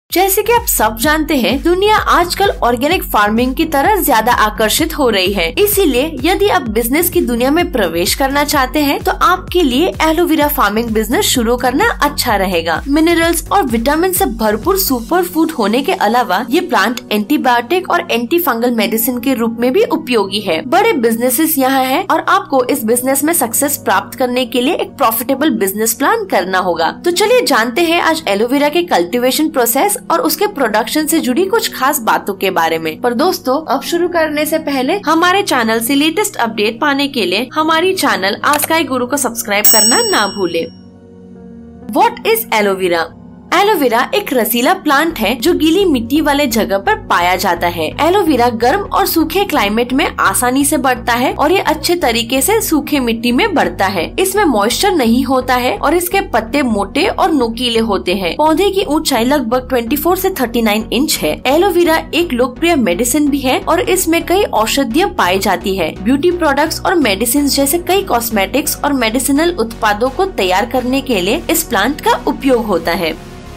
जैसे कि आप सब जानते हैं, दुनिया आजकल ऑर्गेनिक फार्मिंग की तरफ ज्यादा आकर्षित हो रही है। इसीलिए यदि आप बिजनेस की दुनिया में प्रवेश करना चाहते हैं तो आपके लिए एलोवेरा फार्मिंग बिजनेस शुरू करना अच्छा रहेगा। मिनरल्स और विटामिन से भरपूर सुपर फूड होने के अलावा ये प्लांट एंटीबायोटिक और एंटी फंगल मेडिसिन के रूप में भी उपयोगी है। बड़े बिजनेसेस यहाँ है और आपको इस बिजनेस में सक्सेस प्राप्त करने के लिए एक प्रॉफिटेबल बिजनेस प्लान करना होगा। तो चलिए जानते हैं आज एलोवेरा के कल्टीवेशन प्रोसेस और उसके प्रोडक्शन से जुड़ी कुछ खास बातों के बारे में। पर दोस्तों, अब शुरू करने से पहले हमारे चैनल से लेटेस्ट अपडेट पाने के लिए हमारी चैनल AskiGuru को सब्सक्राइब करना ना भूले। What is aloe vera? एलोवेरा एक रसीला प्लांट है जो गीली मिट्टी वाले जगह पर पाया जाता है। एलोवेरा गर्म और सूखे क्लाइमेट में आसानी से बढ़ता है और ये अच्छे तरीके से सूखे मिट्टी में बढ़ता है। इसमें मॉइस्चर नहीं होता है और इसके पत्ते मोटे और नुकीले होते हैं। पौधे की ऊंचाई लगभग 24 से 39 इंच है। एलोवेरा एक लोकप्रिय मेडिसिन भी है और इसमें कई औषधियाँ पाई जाती है। ब्यूटी प्रोडक्ट्स और मेडिसिन जैसे कई कॉस्मेटिक्स और मेडिसिनल उत्पादों को तैयार करने के लिए इस प्लांट का उपयोग होता है।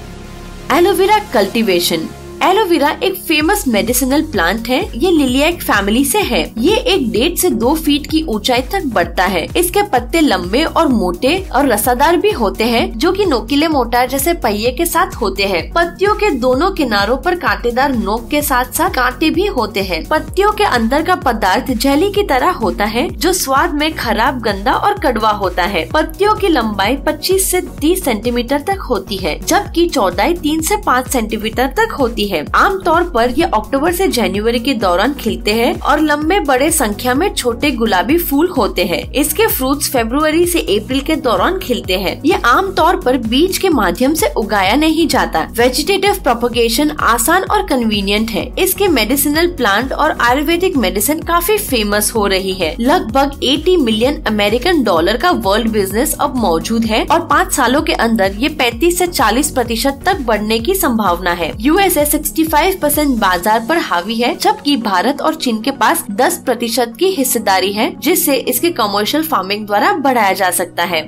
Aloe vera cultivation. एलोवेरा एक फेमस मेडिसिनल प्लांट है। ये लिलियाक फैमिली से है। ये 1.5 से 2 फीट की ऊंचाई तक बढ़ता है। इसके पत्ते लंबे और मोटे और रसादार भी होते हैं, जो कि नोकीले मोटार जैसे पहिए के साथ होते हैं। पत्तियों के दोनों किनारों पर कांटेदार नोक के साथ साथ कांटे भी होते हैं। पत्तियों के अंदर का पदार्थ जेली की तरह होता है, जो स्वाद में खराब, गंदा और कड़वा होता है। पत्तियों की लंबाई 25 से 30 सेंटीमीटर तक होती है, जबकि चौड़ाई 3 से 5 सेंटीमीटर तक होती है। आमतौर पर ये अक्टूबर से जनवरी के दौरान खिलते हैं और लंबे बड़े संख्या में छोटे गुलाबी फूल होते हैं। इसके फ्रूट्स फरवरी से अप्रैल के दौरान खिलते हैं। ये आमतौर पर बीज के माध्यम से उगाया नहीं जाता। वेजिटेटिव प्रोपगेशन आसान और कन्वीनियंट है। इसके मेडिसिनल प्लांट और आयुर्वेदिक मेडिसिन काफी फेमस हो रही है। लगभग 80 मिलियन अमेरिकन डॉलर का वर्ल्ड बिजनेस अब मौजूद है और 5 सालों के अंदर ये 35 से 40% तक बढ़ने की संभावना है। यूएसए 65% बाजार पर हावी है, जबकि भारत और चीन के पास 10% की हिस्सेदारी है, जिससे इसके कमर्शियल फार्मिंग द्वारा बढ़ाया जा सकता है।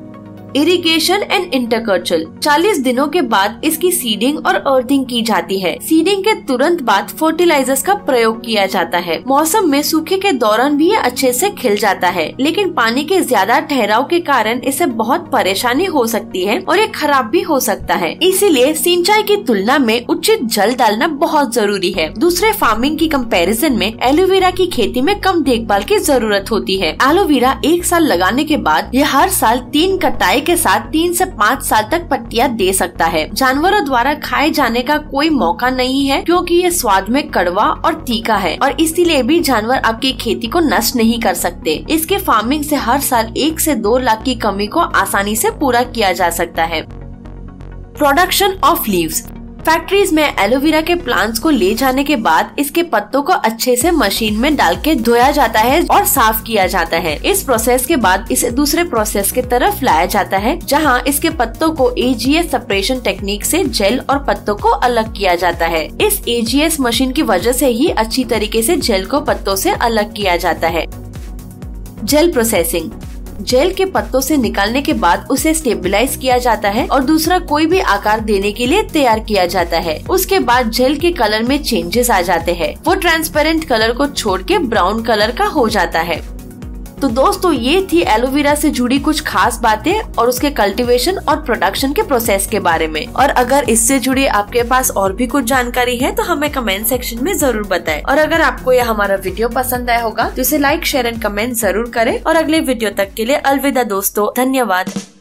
Irrigation and interculture. 40 दिनों के बाद इसकी सीडिंग और अर्थिंग की जाती है। सीडिंग के तुरंत बाद फर्टिलाइजर्स का प्रयोग किया जाता है। मौसम में सूखे के दौरान भी ये अच्छे से खिल जाता है, लेकिन पानी के ज्यादा ठहराव के कारण इसे बहुत परेशानी हो सकती है और ये खराब भी हो सकता है। इसीलिए सिंचाई की तुलना में उचित जल डालना बहुत जरूरी है। दूसरे फार्मिंग की कंपैरिजन में एलोवेरा की खेती में कम देखभाल की जरूरत होती है। एलोवेरा 1 साल लगाने के बाद ये हर साल 3 कटाई के साथ 3 से 5 साल तक पत्तियां दे सकता है। जानवरों द्वारा खाए जाने का कोई मौका नहीं है, क्योंकि ये स्वाद में कड़वा और तीखा है और इसीलिए भी जानवर आपकी खेती को नष्ट नहीं कर सकते। इसके फार्मिंग से हर साल 1 से 2 लाख की कमी को आसानी से पूरा किया जा सकता है। Production of leaves. फैक्ट्रीज में एलोवेरा के प्लांट्स को ले जाने के बाद इसके पत्तों को अच्छे से मशीन में डाल के धोया जाता है और साफ किया जाता है। इस प्रोसेस के बाद इसे दूसरे प्रोसेस के तरफ लाया जाता है, जहां इसके पत्तों को AGS सेपरेशन टेक्निक से जेल और पत्तों को अलग किया जाता है। इस AGS मशीन की वजह से ही अच्छी तरीके से जेल को पत्तों से अलग किया जाता है। Jail processing. जेल के पत्तों से निकालने के बाद उसे स्टेबलाइज किया जाता है और दूसरा कोई भी आकार देने के लिए तैयार किया जाता है। उसके बाद जेल के कलर में चेंजेस आ जाते हैं। वो ट्रांसपेरेंट कलर को छोड़ के ब्राउन कलर का हो जाता है। तो दोस्तों, ये थी एलोवेरा से जुड़ी कुछ खास बातें और उसके कल्टीवेशन और प्रोडक्शन के प्रोसेस के बारे में। और अगर इससे जुड़ी आपके पास और भी कुछ जानकारी है तो हमें कमेंट सेक्शन में जरूर बताएं। और अगर आपको यह हमारा वीडियो पसंद आया होगा तो इसे लाइक, शेयर एंड कमेंट जरूर करें। और अगले वीडियो तक के लिए अलविदा दोस्तों, धन्यवाद।